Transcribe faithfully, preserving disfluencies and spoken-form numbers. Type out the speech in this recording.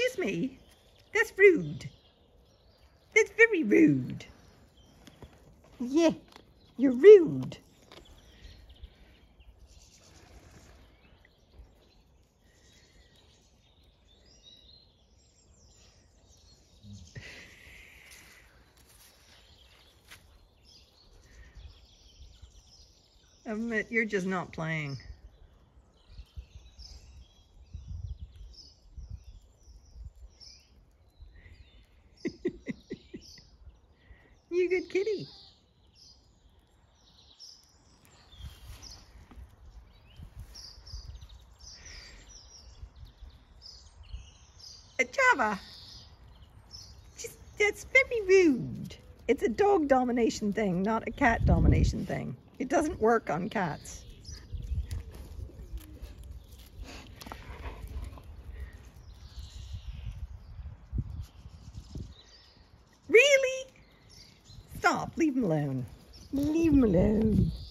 excuse me, that's rude. That's very rude. Yeah, you're rude. Ovenmitt, you're just not playing. You good kitty. A Java. Just, that's very rude. It's a dog domination thing, not a cat domination thing. It doesn't work on cats. Really? Stop, leave him alone. Leave him alone.